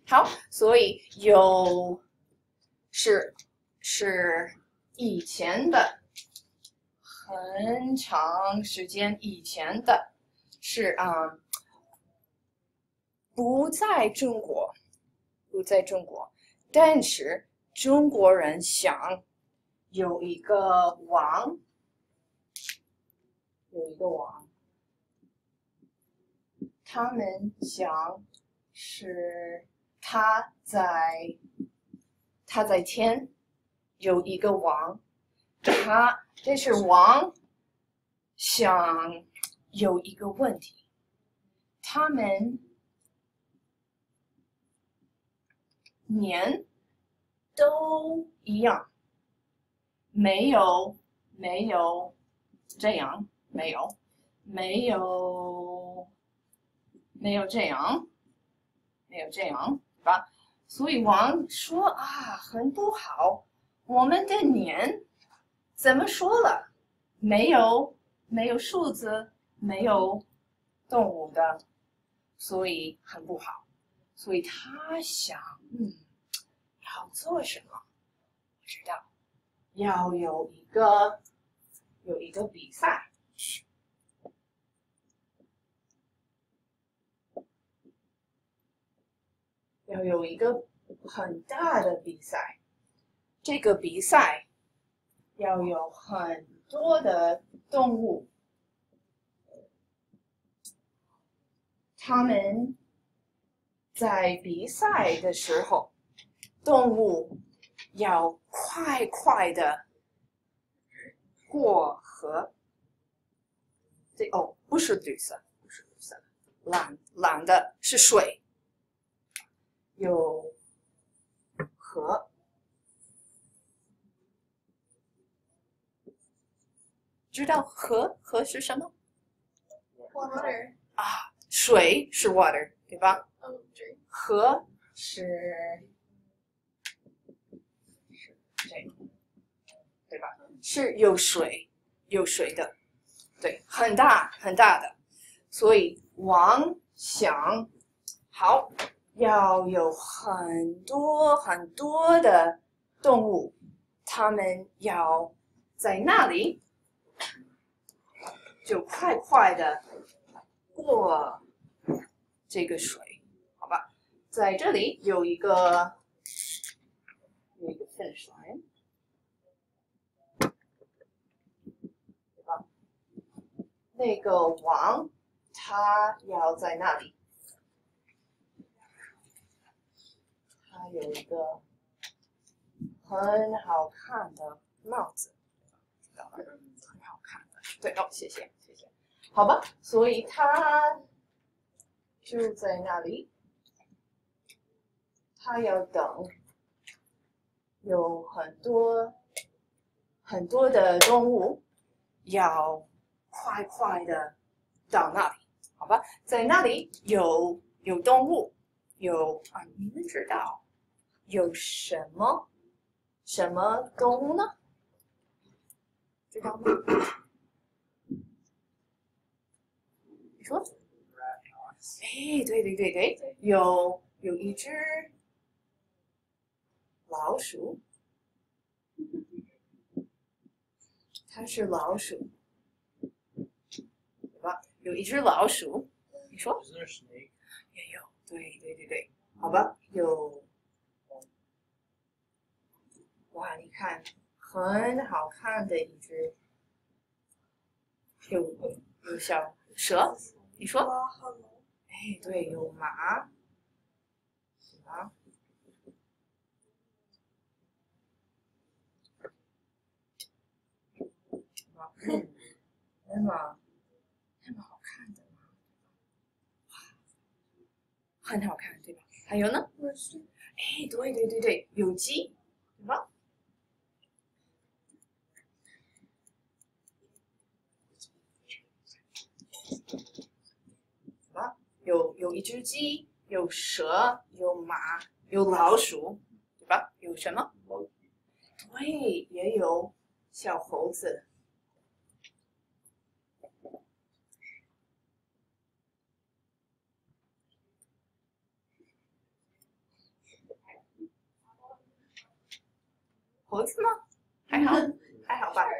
好，所以有是以前的，很长时间以前的，是不在中国，但是中国人想有一个王，他们想是他在天有一个王，但是王想有一个问题，他们年都一样，没有这样，没有这样，对吧？所以王说啊，很不好，我们的年怎么说了？没有数字，没有动物的，所以很不好。所以他想，要做什么？我知道，要有一个比赛。要有一个很大的比赛，这个比赛要有很多的动物，他们在比赛的时候，动物要快快的过河。不是绿色，蓝的是水。有河，知道河是什么 ？Water 啊？水是 water， 对吧？ 对。 河是这个，对吧？是有水的，对，很大的。所以王想，好。要有很多的动物，它们要在那里就快快的过这个水，好吧？在这里有一个 finish line， 对吧？那个王他要在那里。它有一个很好看的帽子，很好看的。对，谢谢。好吧，所以它就在那里，它要等，有很多的动物要快快的到那里，好吧？在那里有动物，你们知道有什么动物呢？知道吗？你说？哎，对，有一只老鼠，它是老鼠，对吧？有一只老鼠，你说？也有，对，好吧，有。哇，你看，很好看的一只，有小蛇，你说？哎，对，有马，那么好看的吗？很好看，对吧？还有呢？哎，对，有鸡，对吧？有一只鸡，有蛇，有马，有老鼠，对吧？有什么？对，也有小猴子。 猴子吗？还好，还好吧。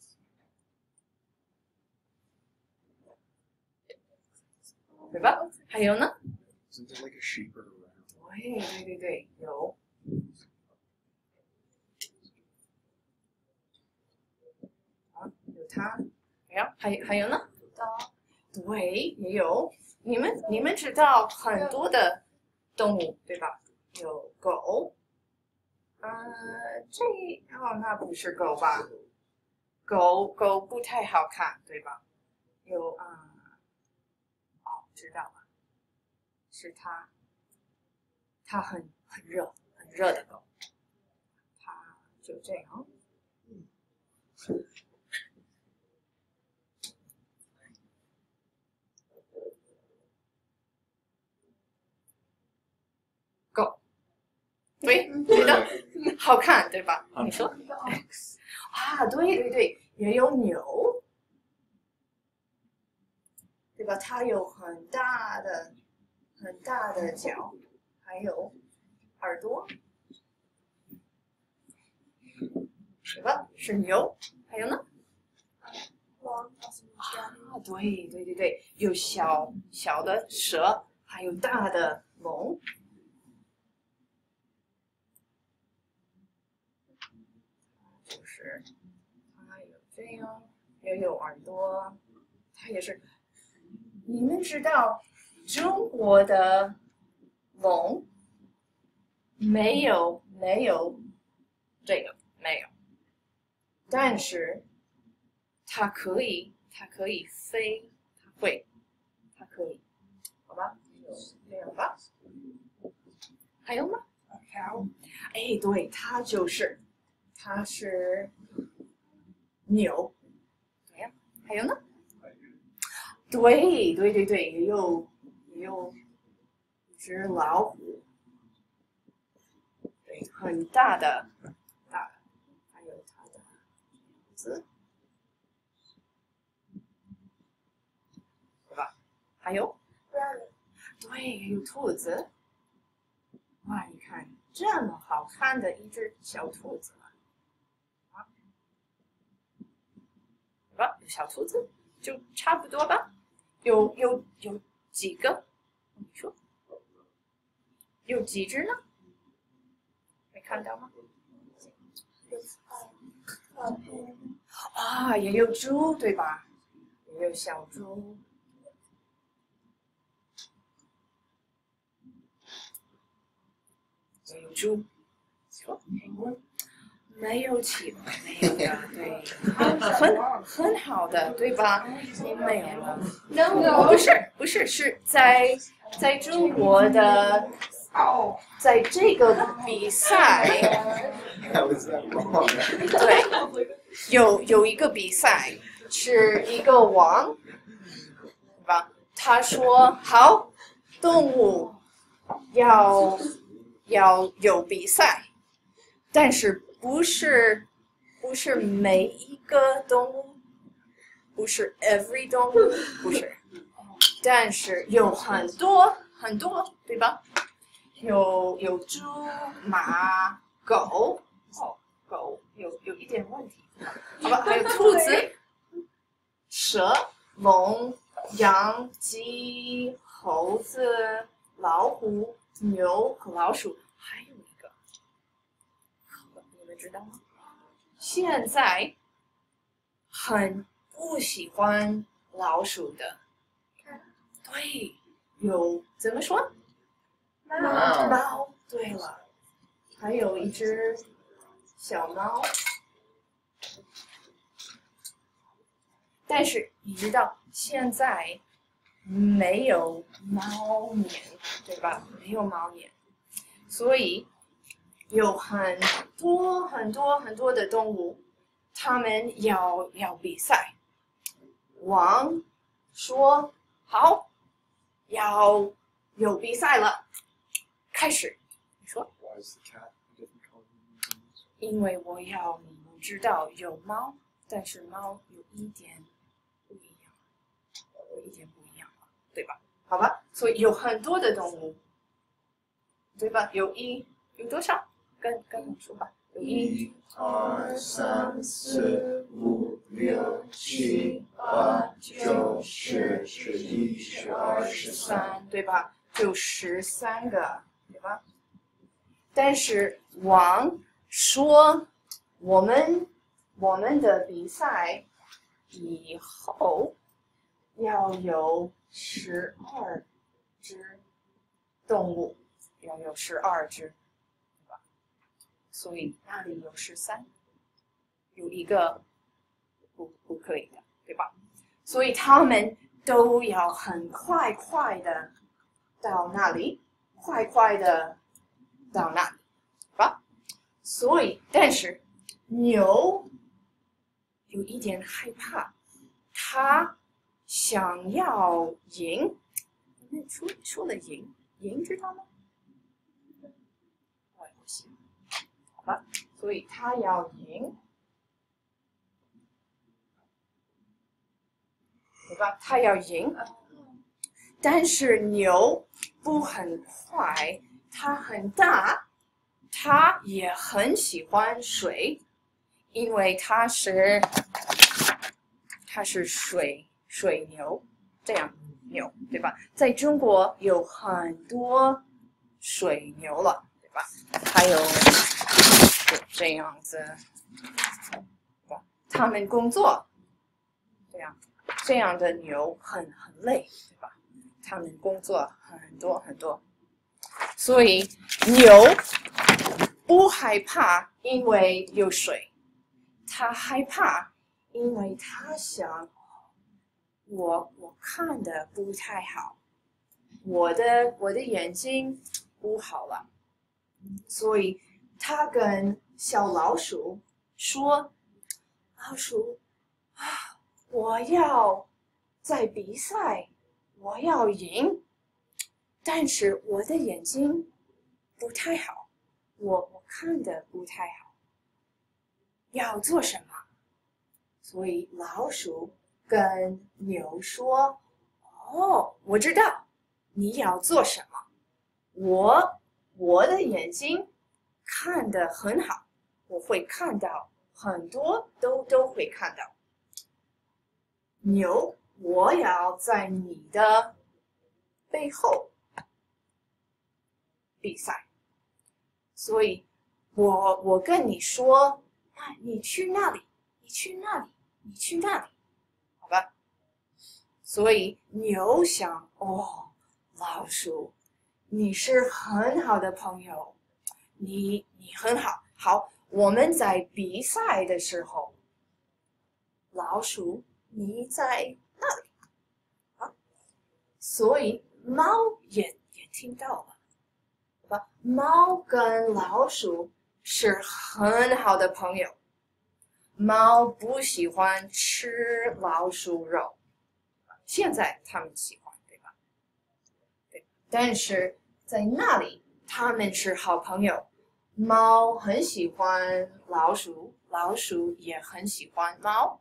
对吧？还有呢？对，有。好，有它。还有呢？对，也有。你们知道很多的动物对吧？有狗。那不是狗吧？狗不太好看，对吧？有知道了，是它很热的狗，它就这样。狗，对的，好看对吧？你说对，也有牛，对吧？它有很大的脚，还有耳朵，对吧？是牛，还有呢？对，有小的蛇，还有大的龙。就是它有这样，也有耳朵，它也是。你们知道中国的龙没有这个没有，但是它可以飞，它可以，好吧？这样吧。还有吗？哎，对，它是牛。怎么样？还有呢？对，也有一只老虎，对，很大的，还有它的鼻子，对吧？还有，对，也有兔子。哇，你看这么好看的一只小兔子啊，对吧？有小兔子就差不多吧。有几个？你说有几只呢？没看到吗？也有猪，对吧？也有小猪。也有猪。没有机会，没有的，对，很好的，对吧？没有了。不是，是在中国的，在这个比赛，对，有一个比赛，是一个王，对吧？他说好，动物要有比赛，但是不是每一个动物，不是 every 动物，不是，但是有很多，对吧？有猪、马、狗，狗有一点问题，好吧？还有兔子、蛇、龙、羊、鸡、猴子、老虎、牛和老鼠，还有一个，你们知道吗？现在很不喜欢老鼠的，对，怎么说？猫。对了，还有一只小猫。但是你知道现在没有猫年，对吧？没有猫年，所以有很多的动物，他们要比赛。王说好，要有比赛了，开始。你说？因为我要你们知道有猫，但是猫有一点不一样，对吧？好吧，所以有很多的动物，对吧？有多少？跟我说吧。 有1、 1、2、3、4、5、6、7、8、9、10、11、12、13， 对吧？就13个，对吧？但是王说，我们的比赛以后要有12只动物，要有12只，对吧？所以那里有13，有一个不可以的，对吧？所以他们都要很快的到那里，快的到那里，对吧？所以，但是牛有一点害怕，他想要赢。你说了赢知道吗？我也不行，好吧？所以他要赢，对吧？他要赢，但是牛不很快，它很大，它也很喜欢水，因为它是水牛，这样牛，对吧？在中国有很多水牛了，对吧？还有这样子，对吧？他们工作，这样的牛很累，对吧？他们工作很多，所以牛不害怕，因为有水，他害怕，因为他想，我看的不太好，我的眼睛不好了，所以他跟小老鼠说：“老鼠啊，我要在比赛，我要赢，但是我的眼睛不太好，我看的不太好，要做什么？”所以老鼠跟牛说：“哦，我知道你要做什么。我的眼睛看得很好，我会看到很多，都会看到。牛，我要在你的背后比赛，所以我跟你说，啊，你去那里，你去那里，你去那里。”好吧，所以牛想，哦，老鼠，你是很好的朋友，你很好，好，我们在比赛的时候，老鼠你在那里啊，所以猫也听到了，对吧？猫跟老鼠是很好的朋友，猫不喜欢吃老鼠肉。现在他们喜欢，对吧？对，但是在那里他们是好朋友。猫很喜欢老鼠，老鼠也很喜欢猫。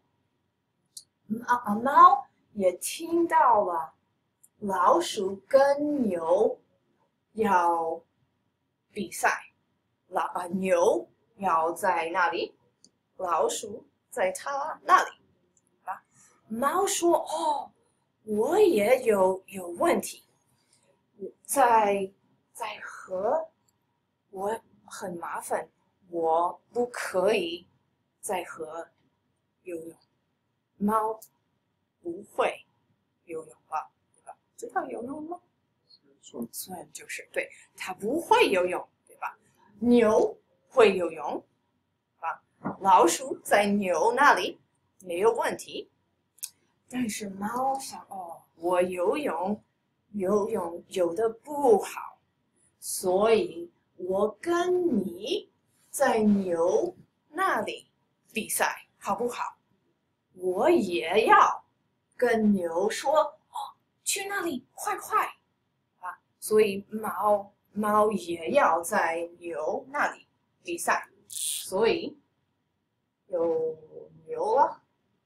猫也听到了老鼠跟牛要比赛，牛要在那里，老鼠在它那里。猫说：“哦。”我也有问题，在河，我很麻烦，我不可以在河游泳。猫不会游泳吧？对吧？知道游泳吗？swim就是对，它不会游泳，对吧？牛会游泳，啊，老鼠在牛那里没有问题。但是猫想，哦，我游泳游得不好，所以我跟你在牛那里比赛，好不好？我也要跟牛说，哦，去那里，快啊！所以猫也要在牛那里比赛，所以有牛了。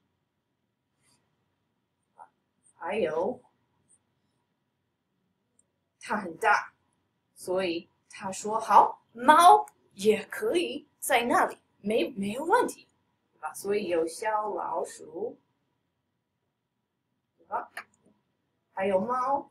还有，它很大，所以他说好，猫也可以在那里，没有问题，对吧？所以有小老鼠，对吧？还有猫，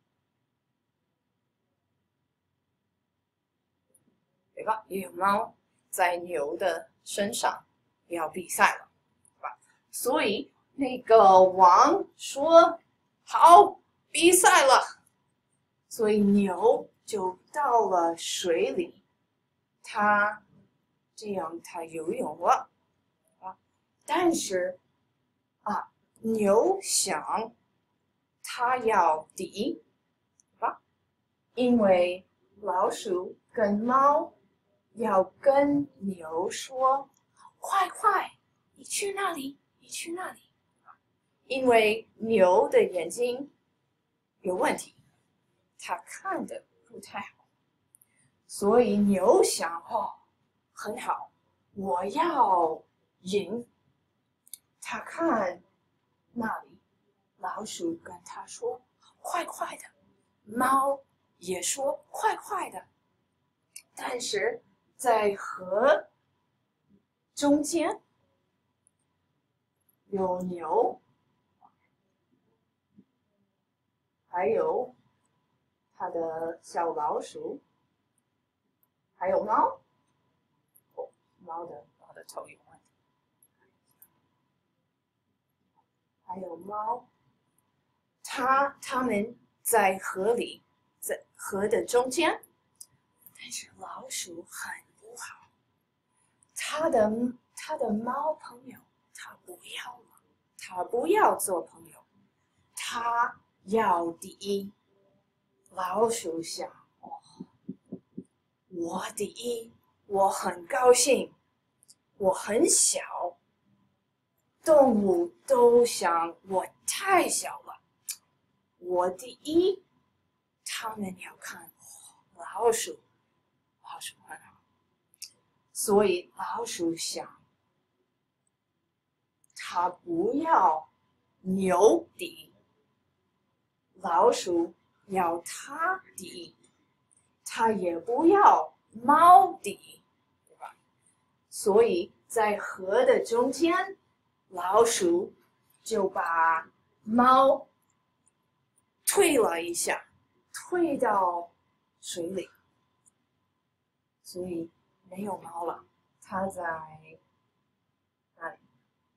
对吧？也有猫在牛的身上要比赛了，对吧？所以那个王说好，比赛了，所以牛就到了水里，它游泳了啊，但是啊，牛想它要第一，对吧？因为老鼠跟猫要跟牛说：快快，你去那里，你去那里。因为牛的眼睛有问题，它看得不太好，所以牛想哦，很好，我要赢。它看那里，老鼠跟它说：快快的。猫也说：快快的。但是在河中间有牛，还有它的小老鼠，还有猫。哦，猫的头有问题。还有猫，它们在河里，在河的中间，但是老鼠很不好，它的猫朋友它不要了，它不要做朋友，它要第一。老鼠想，哦，我第一，我很高兴，我很小，动物都想我太小了，我第一，他们要看老鼠很好，所以老鼠想，它不要牛第一，老鼠要它第一，它也不要猫第一，对吧？所以在河的中间，老鼠就把猫推了一下，推到水里，所以没有猫了。它在那里，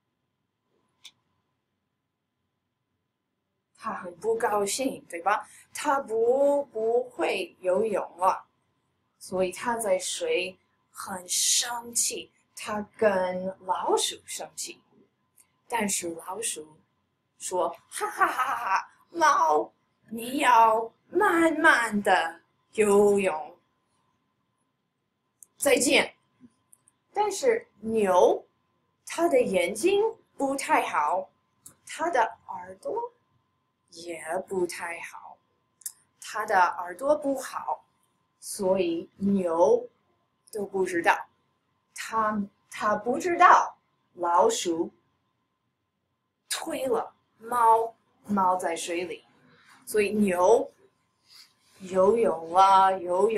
它很不高兴，对吧？它不会游泳了，所以它在水很生气，它跟老鼠生气，但是老鼠说：哈哈哈哈，猫，你要慢慢的游泳，再见。但是牛，它的眼睛不太好，它的耳朵也不太好，它的耳朵不好，所以牛都不知道，它不知道老鼠推了猫在水里，所以牛游泳了，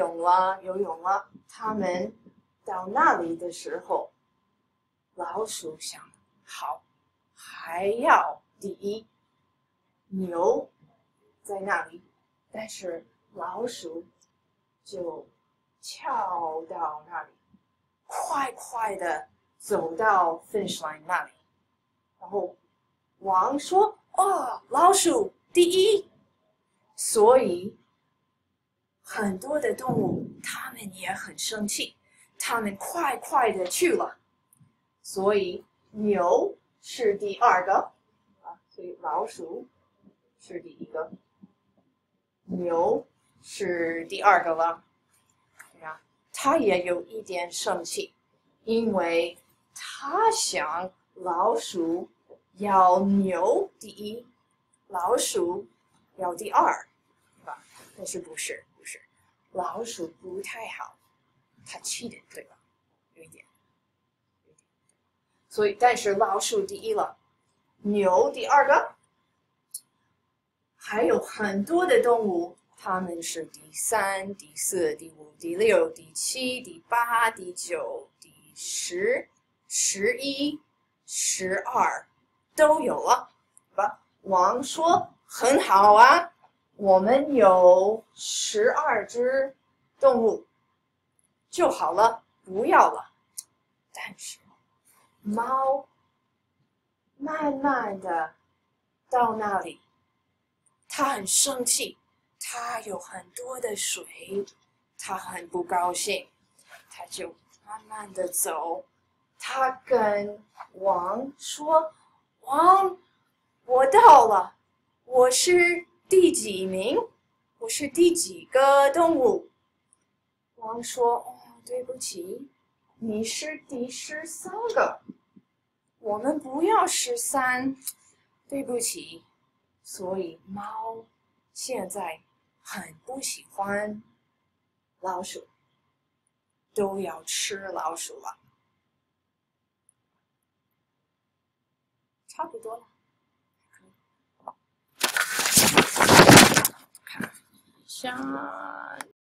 他们到那里的时候，老鼠想，好，还要第一。牛在那里，但是老鼠就跳到那里，快快的走到 finish line 那里，然后王说：哦，老鼠第一。所以很多的动物它们也很生气，它们快快的去了，所以牛是第二个啊，所以老鼠是第一个，牛是第二个了。呀，他也有一点生气，因为他想老鼠要牛第一，老鼠要第二，对吧？但是不是，老鼠不太好，它气的，对吧？有一点。所以，但是老鼠第一了，牛第二个，还有很多的动物， 他们是第3、第4、第5、第6、第7、第8、第9、第10、11、12都有了，吧？王说很好啊，我们有12只动物就好了，不要了。但是猫慢慢的到那里，它很生气，它有很多的水，它很不高兴，它就慢慢的走。它跟王说：“王，我到了，我是第几名？我是第几个动物？”王说：“哦，对不起，你是第13个。我们不要13，对不起。”所以猫现在很不喜欢老鼠，都要吃老鼠了。差不多了，看一下。